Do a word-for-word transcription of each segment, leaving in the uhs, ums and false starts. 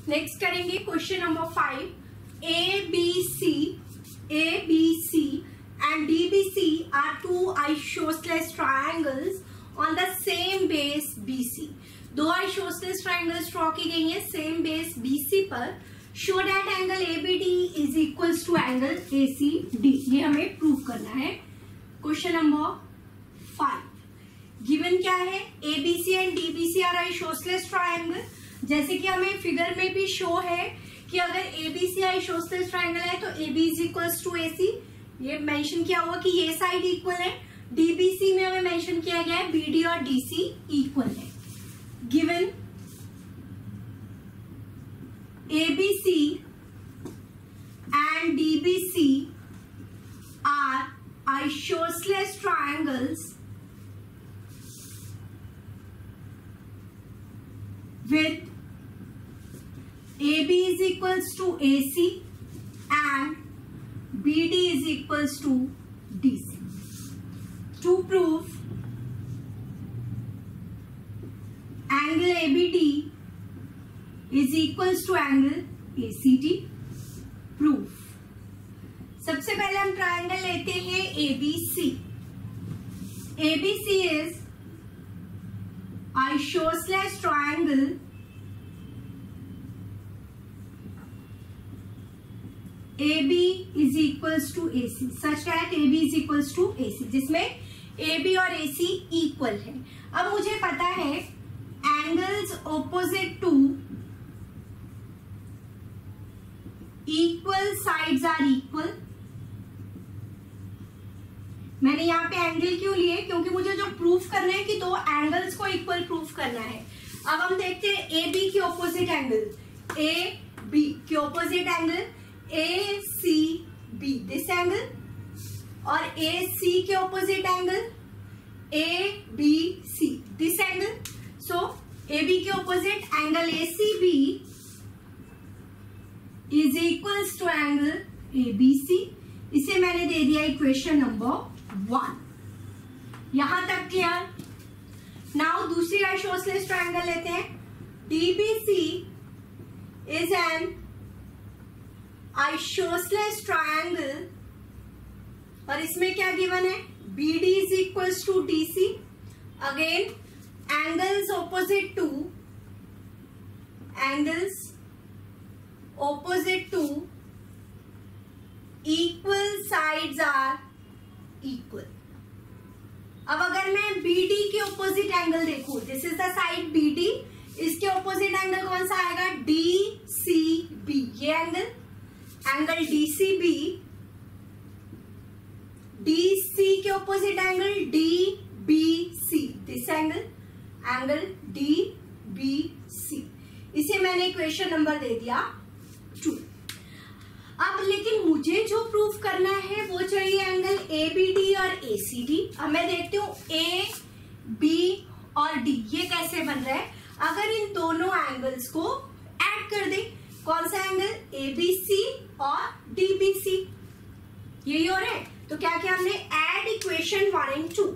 Next करेंगे question number five. A B C A B C and D B C are two isosceles triangles on the same base B C. दो isosceles triangles draw की गई हैं same base B C पर. Show that angle A B D is equals to angle A C D. ये हमें prove करना है. Question number five. Given क्या है? A B C and D B C are isosceles triangle. जैसे कि हमें फिगर में भी शो है कि अगर A B C isosceles triangle है तो A B is equals to A C. ये मेंशन किया हुआ कि ये साइड इक्वल है. डीबीसी में हमें मेंशन किया गया है बीडी और डीसी इक्वल है. Given ABC and DBC are isosceles triangles with A B is equals to A C and B D is equals to D C. To prove angle A B D is equals to angle A C D. Proof. सबसे पहले हम triangle लेते हैं A B C. A B C is isosceles triangle A B is equals to A C such that A B is equals to A C, जिसमें A B और A C equal है. अब मुझे पता है angles opposite to equal sides are equal. मैंने यहाँ पे एंगल क्यों लिए? क्योंकि मुझे जो प्रूफ करना है कि दो एंगल्स को इक्वल प्रूफ करना है. अब हम देखते हैं ए बी के ऑपोजिट एंगल. ए बी के opposite angle A C B this angle और A C के opposite angle A B C this angle. So A B के opposite angle A C B is equals to angle A B C. इसे मैंने दे दिया equation number one. यहां तक clear? Now दूसरी isosceles triangle लेते हैं. D B C is an isosceles triangle और इसमें क्या गिवन है? B D is equals to D C. Again angles opposite to angles opposite to equal sides are equal. अब अगर मैं B D के opposite angle देखूं, this is the side B D, इसके opposite angle कौन सा आएगा? D C B. ये angle angle D C B, D C के opposite angle D B C this angle angle D B C. इसे मैंने equation number दे दिया to. अब लेकिन मुझे जो प्रूफ करना है वो चाहिए एंगल A B D और A C D. अब मैं देखती हूँ A B और D ये कैसे बन रहा है. अगर इन दोनों एंगल्स को ऐड कर दे, कौन सा एंगल? A B C और D B C. यही हो रहा है. तो क्या किया हमने? Add equation one and two.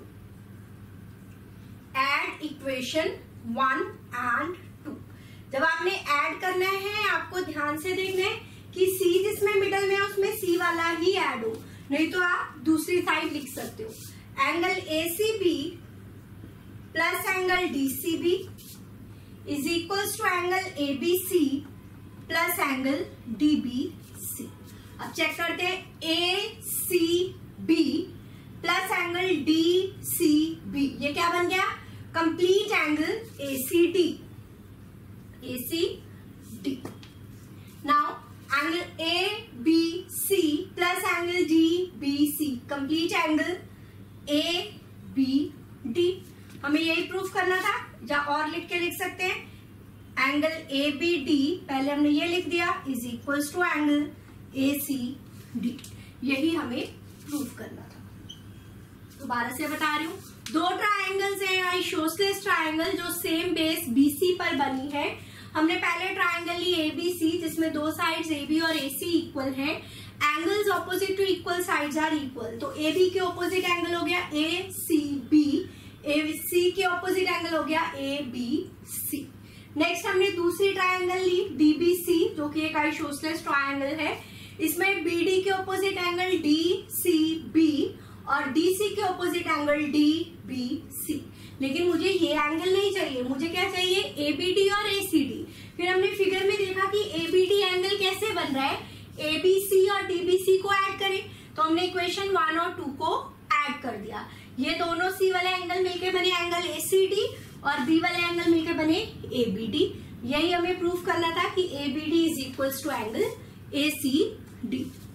Add equation one and two. जब आपने ऐड करना है आपको ध्यान से देखना है कि C जिसमें मिडल में है उसमें C वाला ही ऐड हो, नहीं तो आप दूसरी साइड लिख सकते हो. Angle A C B plus angle D C B is equals to angle A B C plus angle D B C. अब चेक करते हैं. A C B plus angle D C B ये क्या बन गया? Complete angle A C D. A C D. Now angle A B C plus angle D B C complete angle A B D. हमें यही proof करना था. या और लिख के लिख सकते हैं एंगल A B D, पहले हमने ये लिख दिया, is equals to angle A C D. यही हमें प्रूफ करना था. दोबारा से बता रही हूँ, दो ट्रायंगल्स हैं आइसोसेलेस ट्रायंगल जो सेम बेस B C पर बनी है. हमने पहले ट्रायंगल ली A B C जिसमें दो साइड्स A B और A C इक्वल हैं. Angles opposite to equal sides are equal. तो A B के ऑपोजिट एंगल हो गया A C B, A C के ऑपोजिट एंगल हो गया A B C. नेक्स्ट हमने दूसरी ट्रायंगल ली डीबीसी, जो कि एक आइसोसेलेस ट्रायंगल है। इसमें बीडी के opposite angle D C B और डीसी के opposite angle D B C. लेकिन मुझे ये एंगल नहीं चाहिए, मुझे क्या चाहिए, एबीडी और एसीडी। फिर हमने फिगर में देखा कि एबीडी एंगल कैसे बन रहा है, एबीसी और डीबीसी को ऐड करें, तो हमने इक्वेशन वन और टू को ऐड कर दिया। ये दोनों सी वाले एंगल मिलके बने एंगल एसीडी और बी वाले एंगल मिलके बने एबीडी। यही हमें प्रूफ करना था कि ABD is equals to angle ACD.